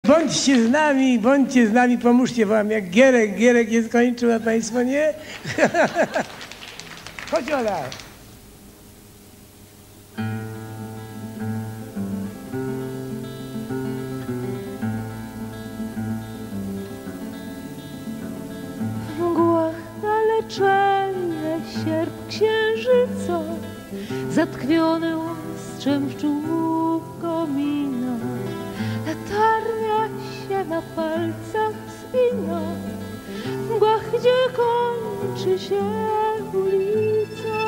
Bądźcie z nami, pomóżcie wam, jak Gierek nie skończył, a państwo nie? Chodź, Ola. W mgłach daleczenie sierp księżyca, zatkwiony ostrzem wczuł komina. Latarnia się na palcach spina, w mgłach, gdzie kończy się ulica.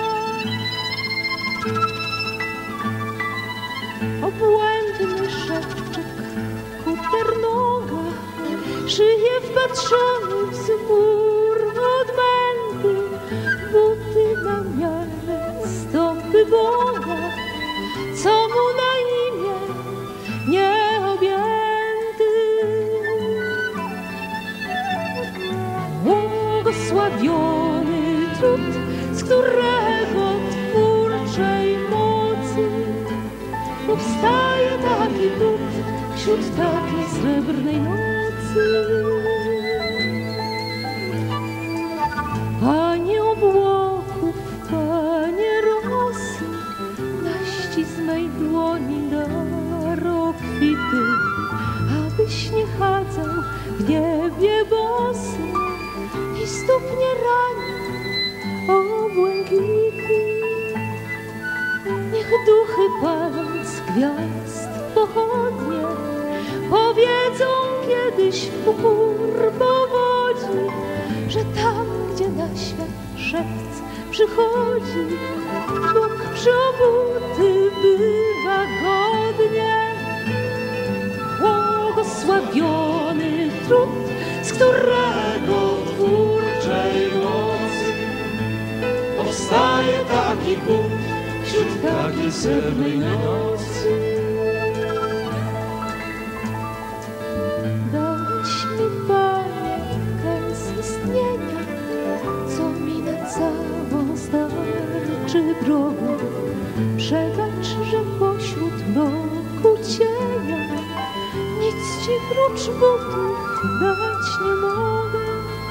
Obłędny szewczyk, kuternoga, szyje wpatrzony w smór odmęty, buty na miarę stopy Boga, co mu na imię nieobjęty. Błogosławiony trud, z którego twórczej mocy powstaje taki but wśród takiej srebrnej nocy. Panie obłoków, Panie rosy, naści z mej dłoni dar obfity, abyś nie chadzał w niebie bosy i stóp nie ranił o błękity. Niech duchy paląc gwiazd pochodnie powiedzą kiedyś w chór powodzi, że tam, gdzie na świat szewc przychodzi, Bóg przeobuty bywa godnie. Błogosławiony trud, z którego twórczej mocy powstaje taki but wśród takiej srebrnej nocy. Dałeś mi, Panie, kres istnienia, co mi na całą starczy drogę. Przebacz, że pośród mroku cienia nic ci prócz butów dać nie mogę.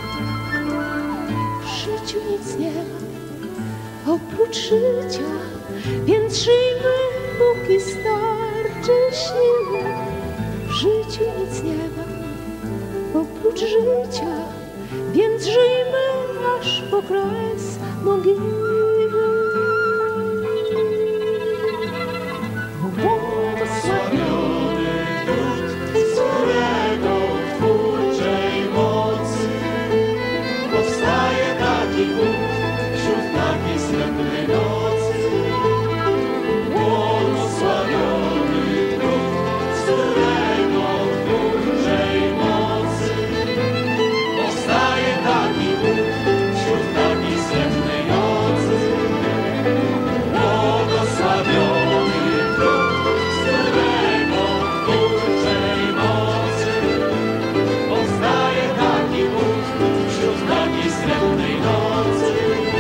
W życiu nic nie ma oprócz życia, więc żyjmy, póki starczy siły. W życiu nic nie ma oprócz życia, więc żyjmy aż po kres mogiły. Błogosławiony trud, z którego twórczej mocy powstaje taki but wśród takiej srebrnej nocy. Błogosławiony trud, z którego twórczej mocy powstaje taki but wśród takiej srebrnej nocy. Błogosławiony trud, z którego twórczej mocy powstaje taki but wśród takiej srebrnej nocy.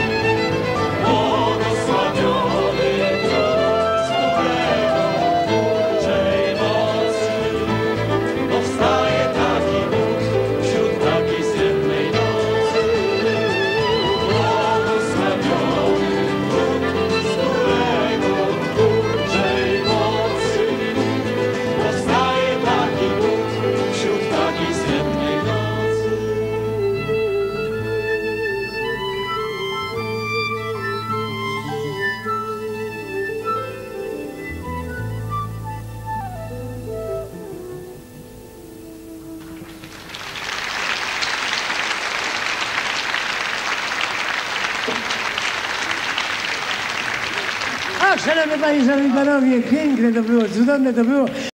Błogosławiony trud, z którego twórczej mocy powstaje taki but wśród takiej srebrnej nocy. Błogosławiony trud, z którego twórczej mocy powstaje taki but wśród takiej srebrnej nocy. Ach, szanowne panie, szanowni panowie, piękne to było, cudowne to było.